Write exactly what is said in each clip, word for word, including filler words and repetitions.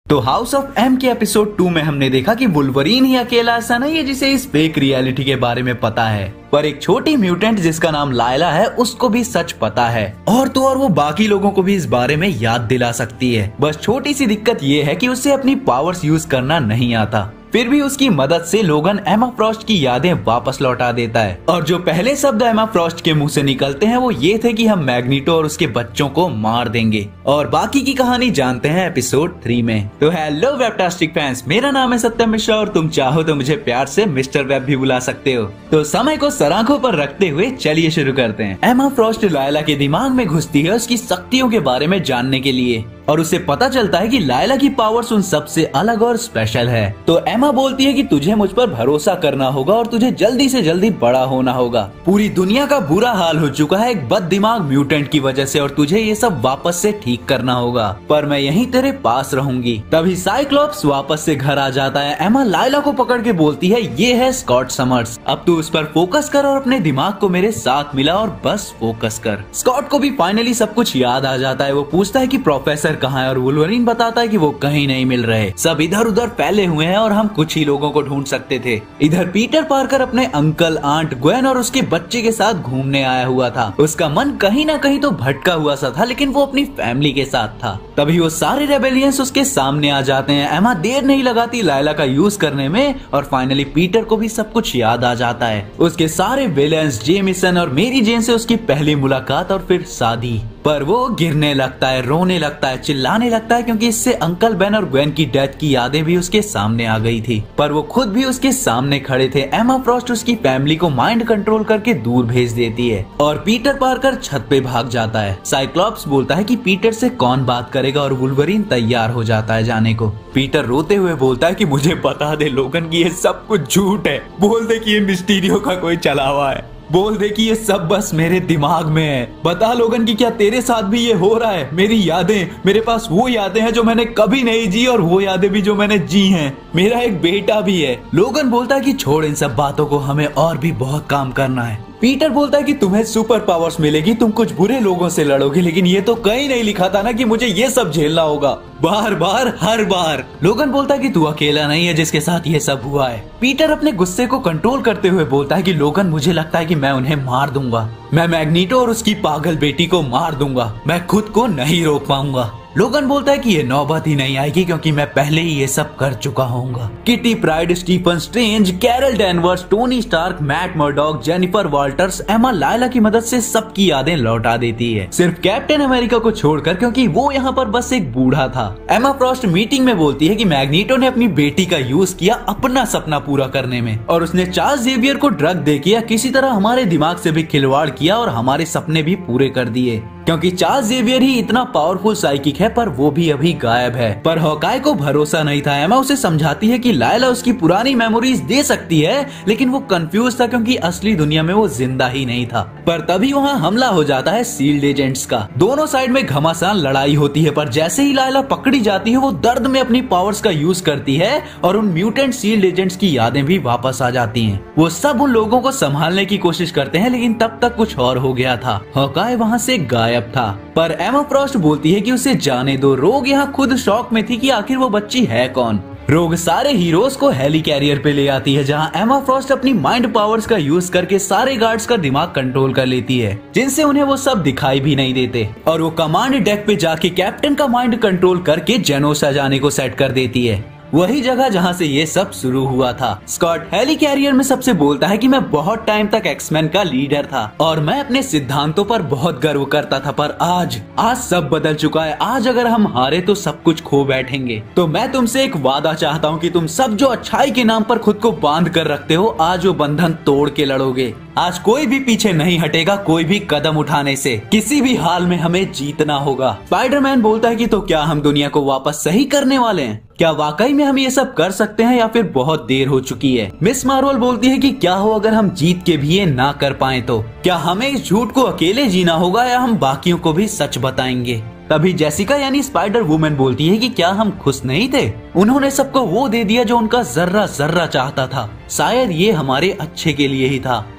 तो house of M के episode two में हमने देखा कि वुल्वरीन ही अकेला ऐसा नहीं है जिसे इस फेक रियलिटी के बारे में पता है, पर एक छोटी म्यूटेंट जिसका नाम लायला है उसको भी सच पता है, और तो और वो बाकी लोगों को भी इस बारे में याद दिला सकती है। बस छोटी सी दिक्कत ये है कि उसे अपनी पावर्स यूज करना नहीं आता। फिर भी उसकी मदद से लोगन एमा फ्रॉस्ट की यादें वापस लौटा देता है, और जो पहले शब्द एमा फ्रॉस्ट के मुंह से निकलते हैं वो ये थे कि हम मैग्नीटो और उसके बच्चों को मार देंगे। और बाकी की कहानी जानते हैं एपिसोड थ्री में। तो हेलो वेबटास्टिक फैंस, मेरा नाम है सत्यम मिश्रा और तुम चाहो तो मुझे प्यार से मिस्टर वेब भी बुला सकते हो। तो समय को सराखों पर रखते हुए चलिए शुरू करते हैं। एमा फ्रॉस्ट लायला के दिमाग में घुसती है उसकी शक्तियों के बारे में जानने के लिए, और उसे पता चलता है कि लायला की पावर्स उन सबसे अलग और स्पेशल है। तो एमा बोलती है कि तुझे मुझ पर भरोसा करना होगा और तुझे जल्दी से जल्दी बड़ा होना होगा। पूरी दुनिया का बुरा हाल हो चुका है एक बद दिमाग म्यूटेंट की वजह से, और तुझे ये सब वापस से ठीक करना होगा, पर मैं यहीं तेरे पास रहूंगी। तभी साइक्लोप्स वापस से घर आ जाता है। एमा लायला को पकड़ के बोलती है, ये है स्कॉट समर्स, अब तू उस पर फोकस कर और अपने दिमाग को मेरे साथ मिला और बस फोकस कर। स्कॉट को भी फाइनली सब कुछ याद आ जाता है। वो पूछता है कि प्रोफेसर कहाँ है, और वुल्वरीन बताता है कि वो कहीं नहीं मिल रहे, सब इधर उधर फैले हुए हैं और हम कुछ ही लोगों को ढूंढ सकते थे। इधर पीटर पार्कर अपने अंकल, आंट, ग्वेन और उसके बच्चे के साथ घूमने आया हुआ था। उसका मन कहीं ना कहीं तो भटका हुआ सा था, लेकिन वो अपनी फैमिली के साथ था। तभी वो सारे रेबेलियंस उसके सामने आ जाते हैं। एमा देर नहीं लगाती लायला का यूज करने में, और फाइनली पीटर को भी सब कुछ याद आ जाता है। उसके सारे विलेंस, जेमिसन और मेरी जेन से उसकी पहली मुलाकात और फिर शादी। पर वो गिरने लगता है, रोने लगता है, चिल्लाने लगता है, क्योंकि इससे अंकल, बेन और ग्वेन की डेथ की यादें भी उसके सामने आ गई थी। पर वो खुद भी उसके सामने खड़े थे। एमा फ्रॉस्ट उसकी फैमिली को माइंड कंट्रोल करके दूर भेज देती है, और पीटर पार्कर छत पे भाग जाता है। साइक्लोप्स बोलता है कि पीटर से कौन बात करेगा, और वुल्वरीन तैयार हो जाता है जाने को। पीटर रोते हुए बोलता है कि मुझे बता दे लोगन की ये सब कुछ झूठ है, बोल दे कि ये मिस्टीरियो का कोई चला हुआ है, बोल दे कि ये सब बस मेरे दिमाग में है। बता लोगन कि क्या तेरे साथ भी ये हो रहा है। मेरी यादें, मेरे पास वो यादें हैं जो मैंने कभी नहीं जी, और वो यादें भी जो मैंने जी हैं। मेरा एक बेटा भी है। लोगन बोलता है कि छोड़ इन सब बातों को, हमें और भी बहुत काम करना है। पीटर बोलता है कि तुम्हें सुपर पावर्स मिलेगी, तुम कुछ बुरे लोगों से लड़ोगे, लेकिन ये तो कहीं नहीं लिखा था ना कि मुझे ये सब झेलना होगा, बार बार हर बार। लोगन बोलता है कि तू अकेला नहीं है जिसके साथ ये सब हुआ है। पीटर अपने गुस्से को कंट्रोल करते हुए बोलता है कि लोगन, मुझे लगता है कि मैं उन्हें मार दूंगा, मैं मैग्नीटो और उसकी पागल बेटी को मार दूंगा, मैं खुद को नहीं रोक पाऊंगा। लोगन बोलता है कि ये नौबत ही नहीं आएगी, क्योंकि मैं पहले ही ये सब कर चुका हूँगा। Kitty Pryde, Stephen Strange, Carol Danvers, Tony Stark, Matt Murdock, Jennifer Walters Emma Layla की मदद से सबकी यादें लौटा देती है, सिर्फ कैप्टन अमेरिका को छोड़कर, क्योंकि वो यहाँ पर बस एक बूढ़ा था। एमा फ्रॉस्ट मीटिंग में बोलती है कि मैग्नीटो ने अपनी बेटी का यूज किया अपना सपना पूरा करने में, और उसने चार्ल्स जेवियर को ड्रग दे किया किसी तरह हमारे दिमाग से भी खिलवाड़ किया और हमारे सपने भी पूरे कर दिए, क्योंकि चार्ल्स जेवियर ही इतना पावरफुल साइकिक है, पर वो भी अभी गायब है। पर हॉकाई को भरोसा नहीं था। एमा उसे समझाती है कि लायला उसकी पुरानी मेमोरीज दे सकती है, लेकिन वो कंफ्यूज था क्योंकि असली दुनिया में वो जिंदा ही नहीं था। पर तभी वहाँ हमला हो जाता है सील्ड एजेंट्स का। दोनों साइड में घमासान लड़ाई होती है, पर जैसे ही लायला पकड़ी जाती है वो दर्द में अपनी पावर्स का यूज करती है, और उन म्यूटेंट सील्ड एजेंट्स की यादें भी वापस आ जाती हैं। वो सब उन लोगों को संभालने की कोशिश करते हैं, लेकिन तब तक कुछ और हो गया था। हॉकाई वहाँ से गायब था। पर एमा फ्रॉस्ट बोलती है कि उसे जाने दो। रोग यहाँ खुद शॉक में थी कि आखिर वो बच्ची है कौन। रोग सारे हीरोज को हेली कैरियर पे ले आती है, जहाँ एमा फ्रॉस्ट अपनी माइंड पावर्स का यूज करके सारे गार्ड्स का दिमाग कंट्रोल कर लेती है, जिनसे उन्हें वो सब दिखाई भी नहीं देते, और वो कमांड डेक पे जाके कैप्टन का माइंड कंट्रोल करके जेनोसा जाने को सेट कर देती है, वही जगह जहाँ से ये सब शुरू हुआ था। स्कॉट हेली कैरियर में सबसे बोलता है कि मैं बहुत टाइम तक एक्समैन का लीडर था और मैं अपने सिद्धांतों पर बहुत गर्व करता था, पर आज आज सब बदल चुका है। आज अगर हम हारे तो सब कुछ खो बैठेंगे। तो मैं तुमसे एक वादा चाहता हूँ कि तुम सब जो अच्छाई के नाम पर खुद को बांध कर रखते हो, आज वो बंधन तोड़ के लड़ोगे। आज कोई भी पीछे नहीं हटेगा, कोई भी कदम उठाने से। किसी भी हाल में हमें जीतना होगा। स्पाइडरमैन बोलता है कि तो क्या हम दुनिया को वापस सही करने वाले हैं? क्या वाकई में हम ये सब कर सकते हैं, या फिर बहुत देर हो चुकी है? मिस मार्वल बोलती है कि क्या हो अगर हम जीत के भी ये ना कर पाए तो? क्या हमें इस झूठ को अकेले जीना होगा, या हम बाकियों को भी सच बताएंगे? तभी जेसिका यानी स्पाइडर वुमन बोलती है कि क्या हम खुश नहीं थे? उन्होंने सबको वो दे दिया जो उनका जर्रा जर्रा चाहता था। शायद ये हमारे अच्छे के लिए ही था।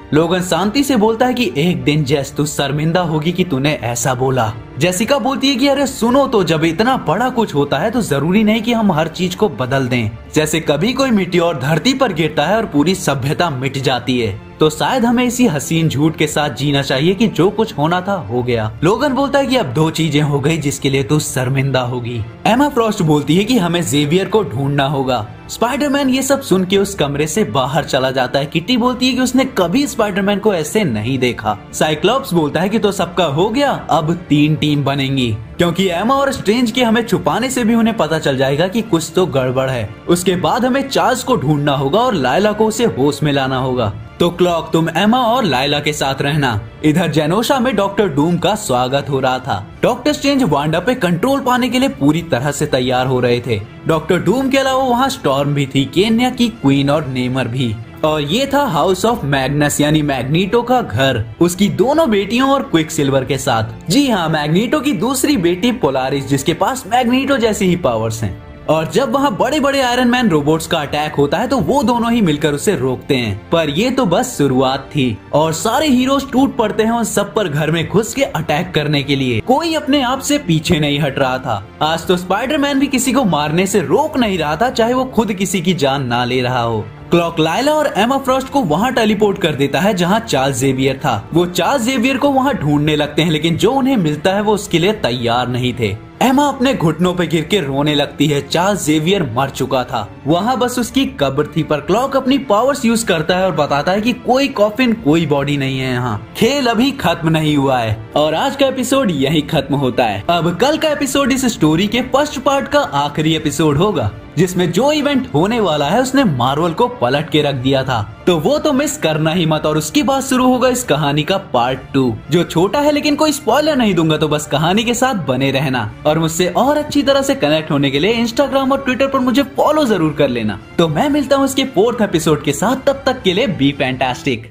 लोगन शांति से बोलता है कि एक दिन जेस तू शर्मिंदा होगी कि तूने ऐसा बोला। जेसिका बोलती है कि अरे सुनो तो, जब इतना बड़ा कुछ होता है तो जरूरी नहीं कि हम हर चीज को बदल दें। जैसे कभी कोई मिट्योर धरती पर गिरता है और पूरी सभ्यता मिट जाती है, तो शायद हमें इसी हसीन झूठ के साथ जीना चाहिए कि जो कुछ होना था हो गया। लोगन बोलता है कि अब दो चीजें हो गई जिसके लिए तू शर्मिंदा होगी। एमा फ्रॉस्ट बोलती है कि हमें जेवियर को ढूंढना होगा। स्पाइडरमैन ये सब सुन के उस कमरे से बाहर चला जाता है। किटी बोलती है कि उसने कभी स्पाइडरमैन को ऐसे नहीं देखा। साइक्लोप्स बोलता है कि तो सबका हो गया, अब तीन टीम बनेंगी, क्योंकि एमा और स्ट्रेंज के हमें छुपाने से भी उन्हें पता चल जाएगा कि कुछ तो गड़बड़ है। उसके बाद हमें चार्ल्स को ढूंढना होगा और लायला को उसे होश में लाना होगा। तो क्लॉक, तुम एमा और लायला के साथ रहना। इधर जेनोशा में डॉक्टर डूम का स्वागत हो रहा था। डॉक्टर स्ट्रेंज वांडा पे कंट्रोल पाने के लिए पूरी तरह से तैयार हो रहे थे। डॉक्टर डूम के अलावा वहाँ स्टॉर्म भी थी, केन्या की क्वीन और नेमर भी। और ये था हाउस ऑफ मैग्नस यानी मैग्नीटो का घर, उसकी दोनों बेटियों और क्विक सिल्वर के साथ। जी हाँ, मैग्नीटो की दूसरी बेटी पोलारिस, जिसके पास मैग्नीटो जैसी ही पावर्स हैं। और जब वहाँ बड़े बड़े आयरन मैन रोबोट्स का अटैक होता है तो वो दोनों ही मिलकर उसे रोकते हैं। पर ये तो बस शुरुआत थी और सारे हीरोज टूट पड़ते हैं और सब पर घर में घुस के अटैक करने के लिए। कोई अपने आप से पीछे नहीं हट रहा था। आज तो स्पाइडरमैन भी किसी को मारने से रोक नहीं रहा था, चाहे वो खुद किसी की जान ना ले रहा हो। क्लॉक लायला और एमा फ्रॉस्ट को वहाँ टेलीपोर्ट कर देता है जहाँ चार्ल्स जेवियर था। वो चार्ल्स जेवियर को वहाँ ढूंढने लगते हैं, लेकिन जो उन्हें मिलता है वो उसके लिए तैयार नहीं थे। एमा अपने घुटनों पे गिर के रोने लगती है। चार्ल्स जेवियर मर चुका था, वहाँ बस उसकी कब्र थी। पर क्लॉक अपनी पावर्स यूज करता है और बताता है कि कोई कॉफिन, कोई बॉडी नहीं है यहाँ। खेल अभी खत्म नहीं हुआ है और आज का एपिसोड यही खत्म होता है। अब कल का एपिसोड इस स्टोरी के फर्स्ट पार्ट का आखिरी एपिसोड होगा, जिसमें जो इवेंट होने वाला है उसने मार्वल को पलट के रख दिया था। तो वो तो मिस करना ही मत। और उसके बाद शुरू होगा इस कहानी का पार्ट टू, जो छोटा है लेकिन कोई स्पॉइलर नहीं दूंगा, तो बस कहानी के साथ बने रहना। और मुझसे और अच्छी तरह से कनेक्ट होने के लिए इंस्टाग्राम और ट्विटर पर मुझे फॉलो जरूर कर लेना। तो मैं मिलता हूँ इसके फोर्थ एपिसोड के साथ, तब तक के लिए बी फैंटास्टिक।